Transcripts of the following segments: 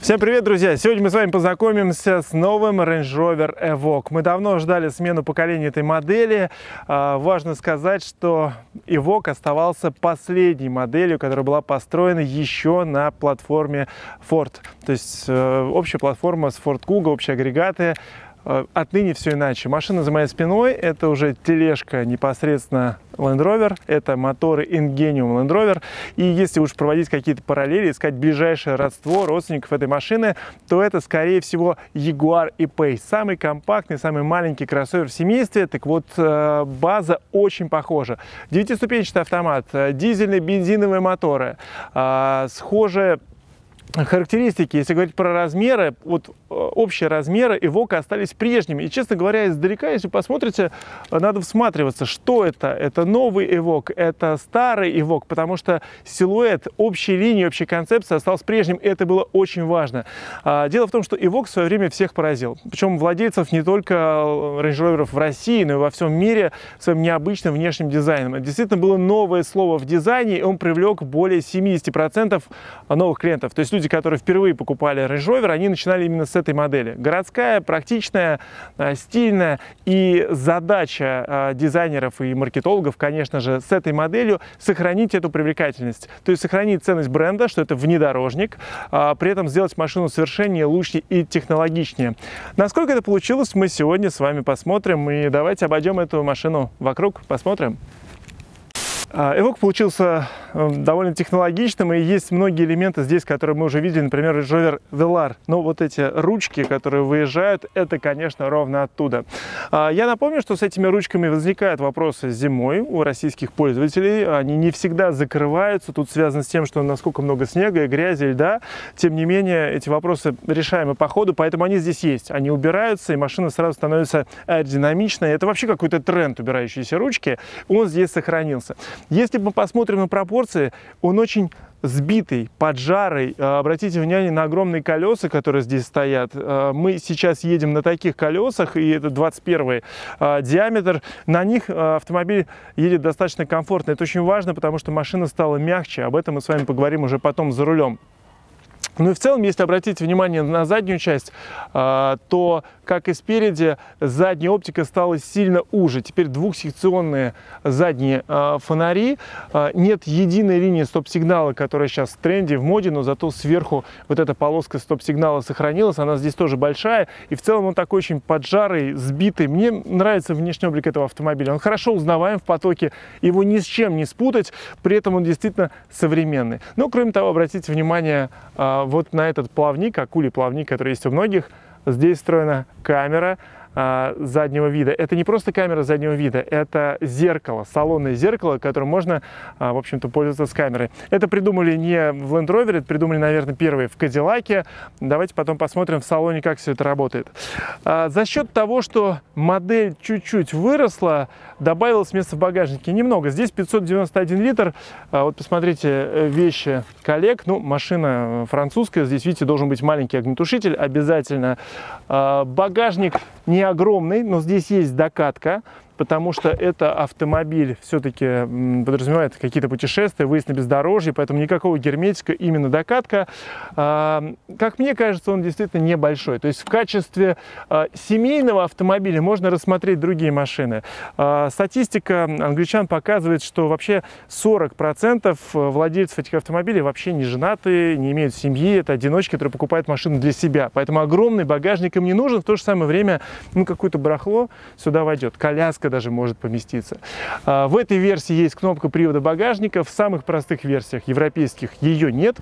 Всем привет, друзья! Сегодня мы с вами познакомимся с новым Range Rover Evoque. Мы давно ждали смену поколения этой модели. Важно сказать, что Evoque оставался последней моделью, которая была построена еще на платформе Ford. То есть общая платформа с Ford Kuga, общие агрегаты. Отныне все иначе. Машина за моей спиной — это уже тележка непосредственно Land Rover, это моторы Ingenium Land Rover. И если уж проводить какие-то параллели, искать ближайшее родство родственников этой машины, то это, скорее всего, Jaguar E-Pace. Самый компактный, самый маленький кроссовер в семействе. Так вот, база очень похожа. 9-ступенчатый автомат, дизельные, бензиновые моторы, схожие характеристики. Если говорить про размеры, вот общие размеры Evoque остались прежними. И, честно говоря, издалека, если посмотрите, надо всматриваться, что это. Это новый Evoque, это старый Evoque, потому что силуэт, общей линии, общей концепции остался прежним. И это было очень важно. Дело в том, что Evoque в свое время всех поразил. Причем владельцев не только Range Rover в России, но и во всем мире своим необычным внешним дизайном. Это действительно было новое слово в дизайне, и он привлек более 70% новых клиентов. То есть люди, которые впервые покупали Range Rover, они начинали именно с этой модели. Городская, практичная, стильная. И задача дизайнеров и маркетологов, конечно же, с этой моделью сохранить эту привлекательность. То есть сохранить ценность бренда, что это внедорожник, при этом сделать машину совершеннее, лучше и технологичнее. Насколько это получилось, мы сегодня с вами посмотрим. И давайте обойдем эту машину вокруг, посмотрим. Evoque получился довольно технологичным, и есть многие элементы здесь, которые мы уже видели, например, Range Rover Velar. Но вот эти ручки, которые выезжают, это, конечно, ровно оттуда. Я напомню, что с этими ручками возникают вопросы зимой у российских пользователей. Они не всегда закрываются. Тут связано с тем, что насколько много снега и грязи, льда. Тем не менее, эти вопросы решаемы по ходу, поэтому они здесь есть. Они убираются, и машина сразу становится аэродинамичной. Это вообще какой-то тренд, убирающиеся ручки. Он здесь сохранился. Если мы посмотрим на пропорции, он очень сбитый, поджарый. Обратите внимание на огромные колеса, которые здесь стоят. Мы сейчас едем на таких колесах, и это 21 диаметр. На них автомобиль едет достаточно комфортно. Это очень важно, потому что машина стала мягче. Об этом мы с вами поговорим уже потом за рулем. Ну и в целом, если обратить внимание на заднюю часть, то, как и спереди, задняя оптика стала сильно уже. Теперь двухсекционные задние фонари. Нет единой линии стоп-сигнала, которая сейчас в тренде, в моде, но зато сверху вот эта полоска стоп-сигнала сохранилась. Она здесь тоже большая. И в целом он такой очень поджарый, сбитый. Мне нравится внешний облик этого автомобиля. Он хорошо узнаваем в потоке. Его ни с чем не спутать. При этом он действительно современный. Но, кроме того, обратите внимание вот на этот плавник, акулий-плавник, который есть у многих. Здесь встроена камера заднего вида. Это не просто камера заднего вида, это зеркало, салонное зеркало, которым можно, в общем-то, пользоваться с камерой. Это придумали не в Land Rover, это придумали, наверное, первые в Кадиллаке. Давайте потом посмотрим в салоне, как все это работает. За счет того, что модель чуть-чуть выросла, добавилось места в багажнике немного. Здесь 591 литр. Вот посмотрите вещи коллег. Ну, машина французская. Здесь, видите, должен быть маленький огнетушитель обязательно. Багажник не огромный, но здесь есть докатка, потому что это автомобиль все-таки подразумевает какие-то путешествия, выезд на бездорожье, поэтому никакого герметика, именно докатка. Как мне кажется, он действительно небольшой. То есть в качестве семейного автомобиля можно рассмотреть другие машины. Статистика англичан показывает, что вообще 40% владельцев этих автомобилей вообще не женаты, не имеют семьи, это одиночки, которые покупают машину для себя. Поэтому огромный багажник им не нужен, в то же самое время какое-то барахло сюда войдет, коляска даже может поместиться. В этой версии есть кнопка привода багажника. В самых простых версиях европейских ее нет.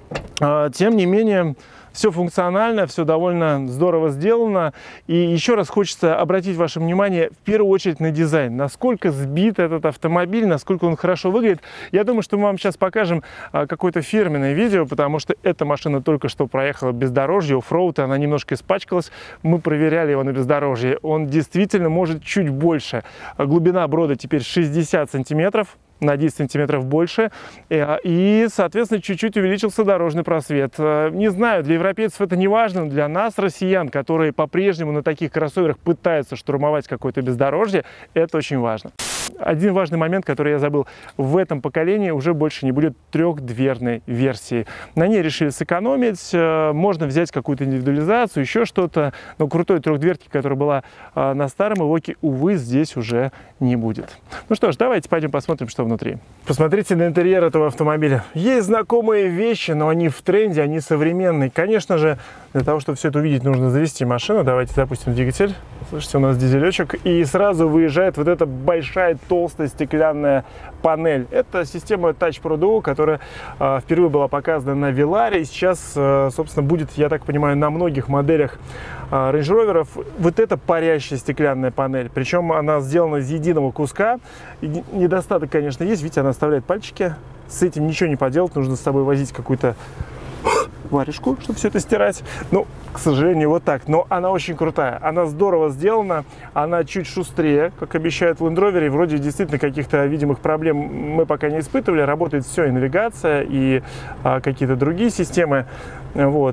Тем не менее, все функционально, все довольно здорово сделано. И еще раз хочется обратить ваше внимание в первую очередь на дизайн. Насколько сбит этот автомобиль, насколько он хорошо выглядит. Я думаю, что мы вам сейчас покажем какое-то фирменное видео, потому что эта машина только что проехала бездорожье, оффроуд, она немножко испачкалась. Мы проверяли его на бездорожье. Он действительно может чуть больше. Глубина брода теперь 60 сантиметров. На 10 сантиметров больше, и, соответственно, чуть-чуть увеличился дорожный просвет. Не знаю, для европейцев это не важно, для нас, россиян, которые по-прежнему на таких кроссоверах пытаются штурмовать какое-то бездорожье, это очень важно. один важный момент, который я забыл. В этом поколении уже больше не будет трехдверной версии. На ней решили сэкономить. Можно взять какую-то индивидуализацию, еще что-то. Но крутой трехдверки, которая была на старом Evoque, увы, здесь уже не будет. Ну что ж, давайте пойдем посмотрим, что внутри. Посмотрите на интерьер этого автомобиля. Есть знакомые вещи, но они в тренде, они современные. Конечно же, для того, чтобы все это увидеть, нужно завести машину. Давайте запустим двигатель. Слышите, у нас дизелечек. И сразу выезжает вот эта большая толстая стеклянная панель. Это система Touch Pro Duo, которая впервые была показана на Velar. И сейчас, собственно, будет, я так понимаю, на многих моделях Range Rover'ов вот эта парящая стеклянная панель. Причем она сделана из единого куска. И недостаток, конечно, есть. Видите, она оставляет пальчики. С этим ничего не поделать. Нужно с собой возить какую-то варежку, чтобы все это стирать. Ну, к сожалению, вот так. Но она очень крутая. Она здорово сделана. Она чуть шустрее, как обещают в Land Rover. И вроде действительно каких-то видимых проблем мы пока не испытывали. Работает все, и навигация, и какие-то другие системы. Вот.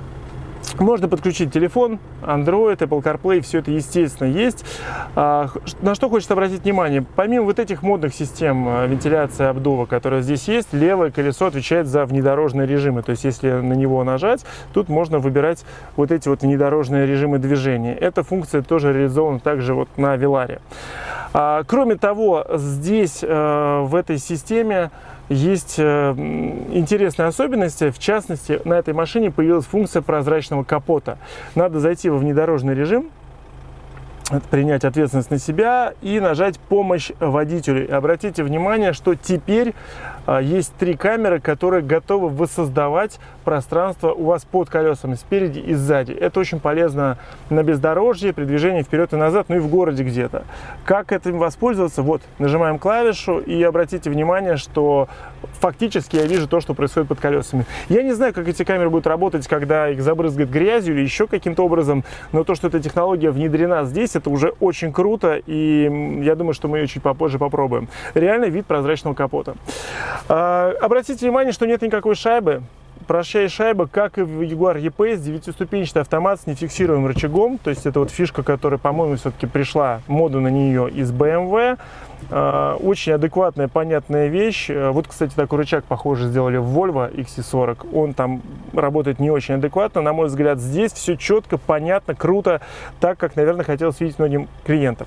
Можно подключить телефон, Android, Apple CarPlay, все это, естественно, есть. На что хочется обратить внимание? Помимо вот этих модных систем вентиляции, обдува, которые здесь есть, левое колесо отвечает за внедорожные режимы. То есть, если на него нажать, тут можно выбирать вот эти вот внедорожные режимы движения. Эта функция тоже реализована также вот на Velar. Кроме того, здесь, в этой системе, есть интересные особенности. В частности, на этой машине появилась функция прозрачного капота. Надо зайти во внедорожный режим, принять ответственность на себя и нажать «Помощь водителю». И обратите внимание, что теперь есть 3 камеры, которые готовы воссоздавать пространство у вас под колесами, спереди и сзади. Это очень полезно на бездорожье, при движении вперед и назад, ну и в городе где-то. Как этим воспользоваться? Вот, нажимаем клавишу и обратите внимание, что фактически я вижу то, что происходит под колесами. Я не знаю, как эти камеры будут работать, когда их забрызгает грязью или еще каким-то образом, но то, что эта технология внедрена здесь, это уже очень круто, и я думаю, что мы ее чуть попозже попробуем. Реально вид прозрачного капота. Обратите внимание, что нет никакой шайбы. Прощай шайба, как и в Jaguar E-Pace, 9-ступенчатый автомат с нефиксируемым рычагом. То есть это вот фишка, которая, по-моему, все-таки пришла, мода на нее из BMW. Очень адекватная, понятная вещь. Вот, кстати, такой рычаг, похоже, сделали в Volvo XC40. Он там работает не очень адекватно. На мой взгляд, здесь все четко, понятно, круто, так, как, наверное, хотелось видеть многим клиентам.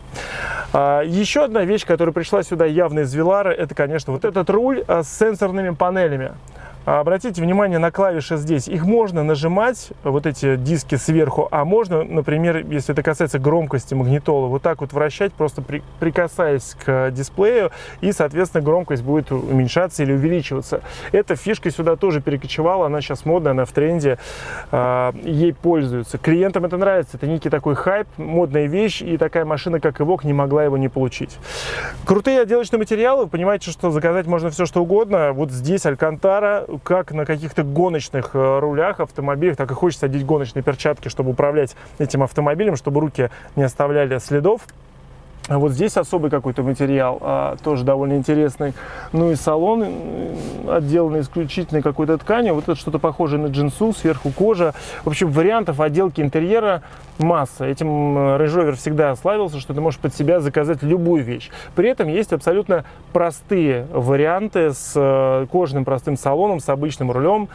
Еще одна вещь, которая пришла сюда явно из Velar, это, конечно, вот этот руль с сенсорными панелями. Обратите внимание на клавиши здесь. Их можно нажимать, вот эти диски сверху, а можно, например, если это касается громкости магнитолы, вот так вот вращать, просто прикасаясь к дисплею, и, соответственно, громкость будет уменьшаться или увеличиваться. Эта фишка сюда тоже перекочевала, она сейчас модная, она в тренде, ей пользуются. Клиентам это нравится, это некий такой хайп, модная вещь, и такая машина, как Evoque, не могла его не получить. Крутые отделочные материалы, вы понимаете, что заказать можно все, что угодно. Вот здесь Алькантара, как на каких-то гоночных рулях, автомобилях, так и хочется одеть гоночные перчатки, чтобы управлять этим автомобилем, чтобы руки не оставляли следов. Вот здесь особый какой-то материал, тоже довольно интересный. Ну и салон отделанный исключительно какой-то тканью. Вот это что-то похожее на джинсу, сверху кожа. В общем, вариантов отделки интерьера масса. Этим Range Rover всегда славился, что ты можешь под себя заказать любую вещь. При этом есть абсолютно простые варианты с кожаным простым салоном, с обычным рулем,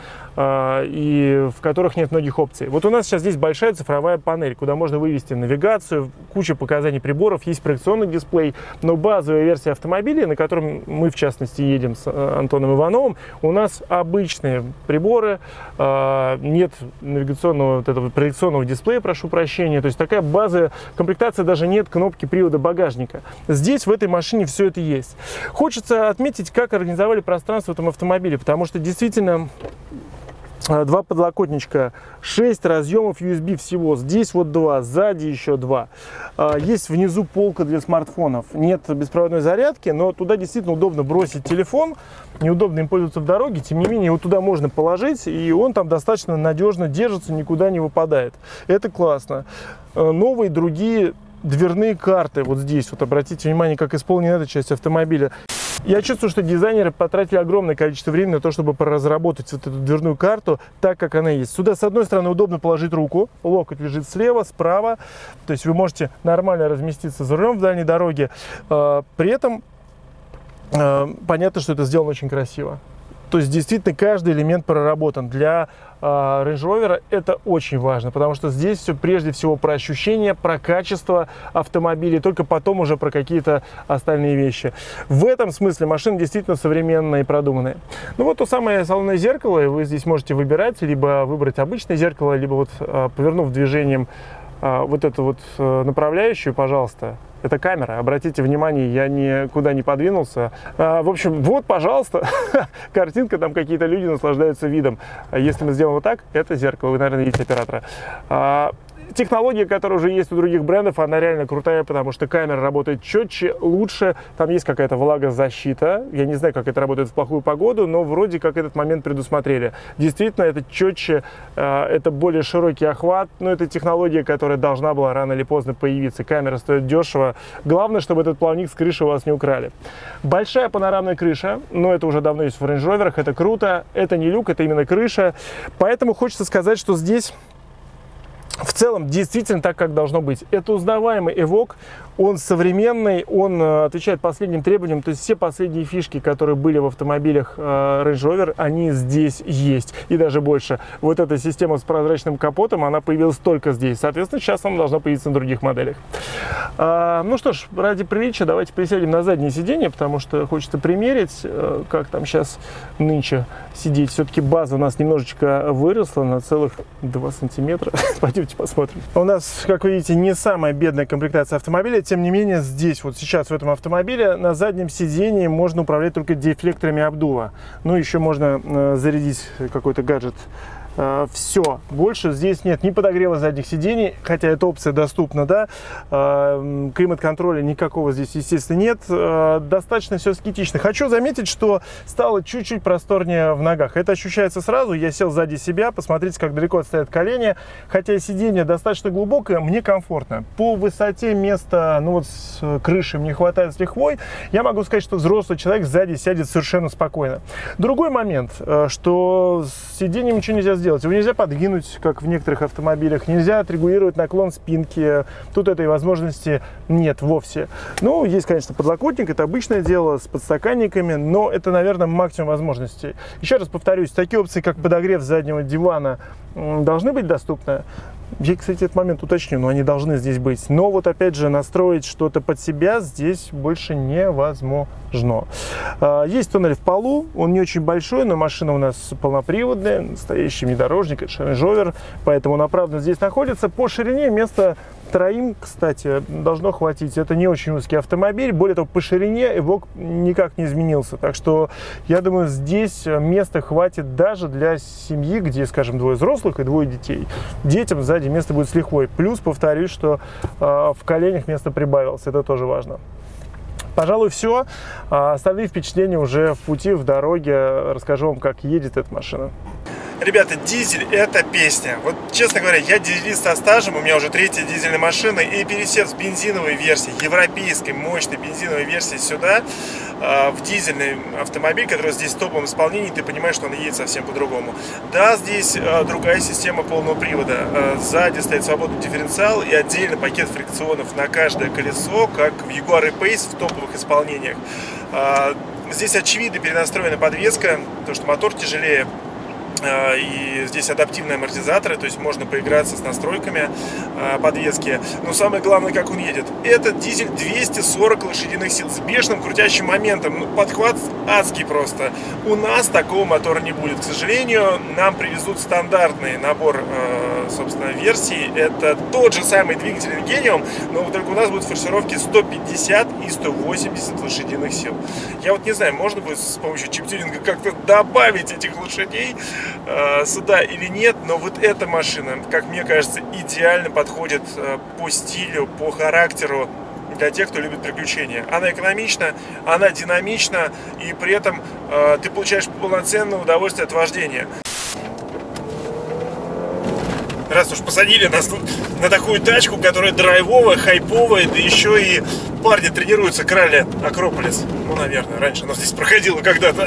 и в которых нет многих опций. Вот у нас сейчас здесь большая цифровая панель, куда можно вывести навигацию, куча показаний приборов, есть проекционный дисплей, но базовая версия автомобиля, на котором мы, в частности, едем с Антоном Ивановым, у нас обычные приборы, нет навигационного, вот этого проекционного дисплея, прошу прощения, то есть такая базовая комплектация, даже нет кнопки привода багажника. Здесь, в этой машине, все это есть. Хочется отметить, как организовали пространство в этом автомобиле, потому что действительно 2 подлокотничка, 6 разъемов USB всего, здесь вот 2, сзади еще 2. Есть внизу полка для смартфонов, нет беспроводной зарядки, но туда действительно удобно бросить телефон, неудобно им пользоваться в дороге, тем не менее его туда можно положить, и он там достаточно надежно держится, никуда не выпадает. Это классно. Новые другие дверные карты вот здесь, вот обратите внимание, как исполнена эта часть автомобиля. Я чувствую, что дизайнеры потратили огромное количество времени на то, чтобы разработать вот эту дверную карту так, как она есть. Сюда, с одной стороны, удобно положить руку, локоть лежит слева, справа, то есть вы можете нормально разместиться за рулем в дальней дороге. При этом понятно, что это сделано очень красиво. То есть действительно каждый элемент проработан. Для Range Rover это очень важно, потому что здесь все прежде всего про ощущения, про качество автомобиля, и только потом уже про какие-то остальные вещи. В этом смысле машина действительно современная и продуманная. Ну вот то самое салонное зеркало, вы здесь можете выбирать, либо выбрать обычное зеркало, либо вот повернув движением вот эту вот направляющую, пожалуйста. Это камера, обратите внимание, я никуда не подвинулся. В общем, вот, пожалуйста, картинка, там какие-то люди наслаждаются видом. Если мы сделаем вот так, это зеркало, вы, наверное, видите оператора. Технология, которая уже есть у других брендов, она реально крутая, потому что камера работает четче, лучше. Там есть какая-то влагозащита. Я не знаю, как это работает в плохую погоду, но вроде как этот момент предусмотрели. Действительно, это четче, это более широкий охват. Но это технология, которая должна была рано или поздно появиться. Камера стоит дешево. Главное, чтобы этот плавник с крыши у вас не украли. Большая панорамная крыша, но это уже давно есть в Range Rover. Это круто. Это не люк, это именно крыша. Поэтому хочется сказать, что здесь в целом действительно так, как должно быть. Это узнаваемый Evoque, он современный, он отвечает последним требованиям, то есть все последние фишки, которые были в автомобилях Range Rover, они здесь есть, и даже больше. Вот эта система с прозрачным капотом, она появилась только здесь, соответственно, сейчас она должна появиться на других моделях. Ну что ж, ради приличия давайте присядем на заднее сиденье, потому что хочется примерить, как там сейчас нынче сидеть. Все-таки база у нас немножечко выросла на целых 2 сантиметра. Пойдемте посмотрим. У нас, как вы видите, не самая бедная комплектация автомобиля. Тем не менее, здесь, вот сейчас в этом автомобиле, на заднем сидении можно управлять только дефлекторами обдува. Ну, еще можно зарядить какой-то гаджет. Все, больше здесь нет ни подогрева задних сидений, хотя эта опция доступна, да, климат-контроля никакого здесь, естественно, нет, достаточно все аскетично. Хочу заметить, что стало чуть-чуть просторнее в ногах, это ощущается сразу. Я сел сзади себя, посмотрите, как далеко отстоят колени, хотя сиденье достаточно глубокое, мне комфортно. По высоте места, ну вот с крыши мне хватает с лихвой, я могу сказать, что взрослый человек сзади сядет совершенно спокойно. Другой момент, что с сиденьем ничего нельзя сделать. Его нельзя подвинуть, как в некоторых автомобилях, нельзя отрегулировать наклон спинки, тут этой возможности нет вовсе. Ну, есть, конечно, подлокотник, это обычное дело с подстаканниками, но это, наверное, максимум возможностей. Еще раз повторюсь, такие опции, как подогрев заднего дивана, должны быть доступны. Я, кстати, этот момент уточню, но они должны здесь быть. Но вот опять же настроить что-то под себя здесь больше невозможно. Есть тоннель в полу, он не очень большой, но машина у нас полноприводная, настоящий внедорожник, это Range Rover, поэтому он оправданно здесь находится. По ширине места троим, кстати, должно хватить. Это не очень узкий автомобиль, более того, по ширине Evoque никак не изменился. Так что, я думаю, здесь места хватит даже для семьи, где, скажем, 2 взрослых и 2 детей. Детям сзади место будет с лихвой. Плюс, повторюсь, что в коленях место прибавилось. Это тоже важно. Пожалуй, все. Остальные впечатления уже в пути, в дороге. Расскажу вам, как едет эта машина. Ребята, дизель – это песня. Вот, честно говоря, я дизелист со стажем, у меня уже 3-я дизельная машина, и пересев с бензиновой версии, европейской мощной бензиновой версии сюда, в дизельный автомобиль, который здесь в топовом исполнении, ты понимаешь, что он едет совсем по-другому. Да, здесь другая система полного привода. Сзади стоит свободный дифференциал и отдельно пакет фрикционов на каждое колесо, как в Jaguar E-Pace в топовых исполнениях. Здесь очевидно перенастроена подвеска, потому что мотор тяжелее. И здесь адаптивные амортизаторы, то есть можно поиграться с настройками подвески. Но самое главное, как он едет. Этот дизель 240 лошадиных сил с бешеным крутящим моментом. Подхват адский просто. У нас такого мотора не будет. К сожалению, нам привезут стандартный набор, собственно, версий. Это тот же самый двигатель Ingenium, но только у нас будут форсировки 150 и 180 лошадиных сил. Я вот не знаю, можно будет с помощью чип-тюнинга как-то добавить этих лошадей сюда или нет, но вот эта машина, как мне кажется, идеально подходит по стилю, по характеру для тех, кто любит приключения. Она экономична, она динамична, и при этом ты получаешь полноценное удовольствие от вождения. Раз уж посадили нас тут на такую тачку, которая драйвовая, хайповая, да еще и парни тренируются к ралли Акрополис. Ну, наверное, раньше оно здесь проходило когда-то.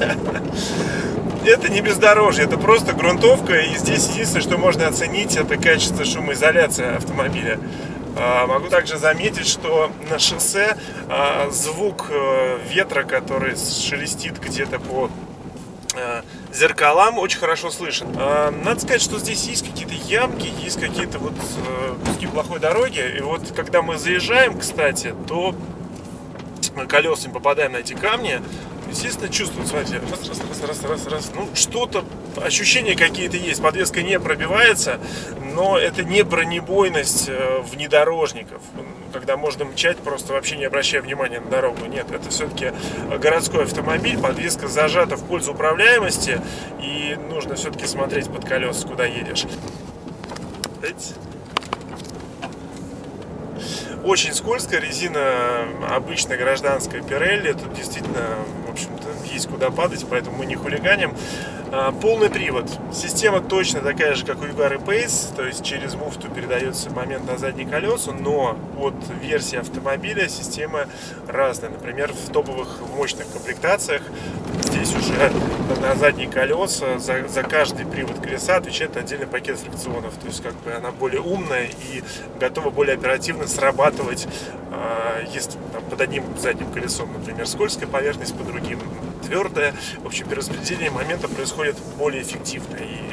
Это не бездорожье, это просто грунтовка. И здесь единственное, что можно оценить, это качество шумоизоляции автомобиля. Могу также заметить, что на шоссе звук ветра, который шелестит где-то по зеркалам, очень хорошо слышен. Надо сказать, что здесь есть какие-то ямки, есть какие-то вот куски плохой дороги. И вот когда мы заезжаем, кстати, то колесами попадаем на эти камни. Естественно, чувствуют, смотрите, раз. Ну, что-то, ощущения какие-то есть. Подвеска не пробивается, но это не бронебойность внедорожников, когда можно мчать, просто вообще не обращая внимания на дорогу. Нет, это все-таки городской автомобиль, подвеска зажата в пользу управляемости, и нужно все-таки смотреть под колеса, куда едешь. Очень скользкая резина, обычная гражданская Pirelli. Тут действительно, в общем-то, есть куда падать, поэтому мы не хулиганим. Полный привод. Система точно такая же, как у Jaguar E-Pace, то есть через муфту передается момент на задние колеса, но от версии автомобиля система разная. Например, в топовых мощных комплектациях здесь уже на задние колеса за каждый привод колеса отвечает отдельный пакет фрикционов. То есть как бы она более умная и готова более оперативно срабатывать, если там, под одним задним колесом, например, скользкая поверхность, под другим твердая. В общем, перераспределение момента происходит более эффективно,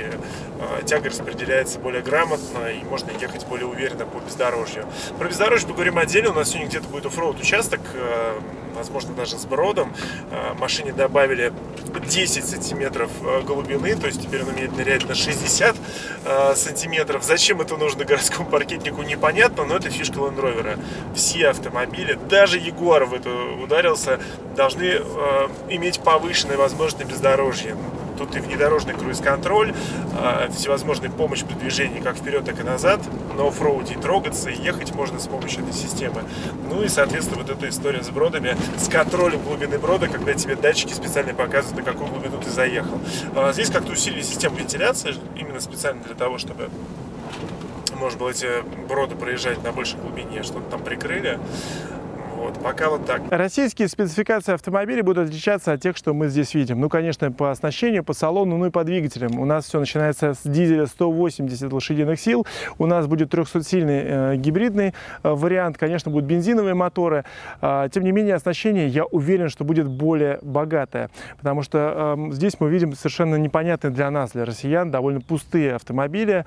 и тяга распределяется более грамотно, и можно ехать более уверенно по бездорожью. Про бездорожье поговорим отдельно. У нас сегодня где-то будет оффроуд участок, возможно, даже с бродом. Машине добавили 10 сантиметров глубины, то есть теперь он умеет нырять на 60 сантиметров. Зачем это нужно городскому паркетнику, непонятно, но это фишка Land Rover. Все автомобили, даже Jaguar в это ударился, должны иметь повышенные возможности бездорожья. Тут и внедорожный круиз-контроль, всевозможные помощь при движении как вперед, так и назад. На оффроуде и трогаться, и ехать можно с помощью этой системы. Ну и, соответственно, вот эта история с бродами, с контролем глубины брода, когда тебе датчики специально показывают, на какую глубину ты заехал. Здесь как-то усилили систему вентиляции, именно специально для того, чтобы можно было эти броды проезжать на большей глубине, что-то там прикрыли. Вот, пока вот так. Российские спецификации автомобилей будут отличаться от тех, что мы здесь видим. Ну, конечно, по оснащению, по салону, ну и по двигателям. У нас все начинается с дизеля 180 лошадиных сил. У нас будет 300-сильный гибридный вариант. Конечно, будут бензиновые моторы. Тем не менее, оснащение, я уверен, что будет более богатое. Потому что здесь мы видим совершенно непонятные для нас, для россиян, довольно пустые автомобили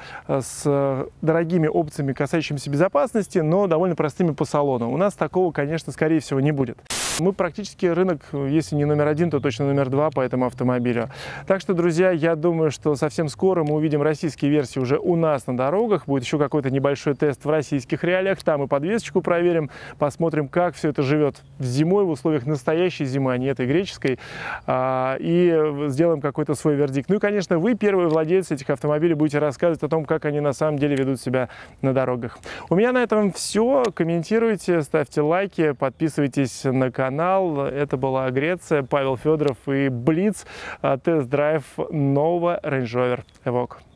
с дорогими опциями, касающимися безопасности, но довольно простыми по салону. У нас такого, конечно, скорее всего, не будет. Мы практически рынок, если не номер один, то точно номер два по этому автомобилю. Так что, друзья, я думаю, что совсем скоро мы увидим российские версии уже у нас на дорогах. Будет еще какой-то небольшой тест в российских реалиях. Там и подвесочку проверим, посмотрим, как все это живет зимой, в условиях настоящей зимы, а не этой греческой. И сделаем какой-то свой вердикт. Ну и, конечно, вы, первые владельцы этих автомобилей, будете рассказывать о том, как они на самом деле ведут себя на дорогах. У меня на этом все. Комментируйте, ставьте лайки, подписывайтесь на канал. Это была Греция, Павел Федоров и Блиц, тест-драйв нового Range Rover Evoque.